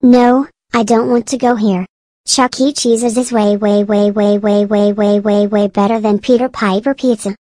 No, I don't want to go here. Chuck E. Cheese's is way better than Peter Piper Pizza.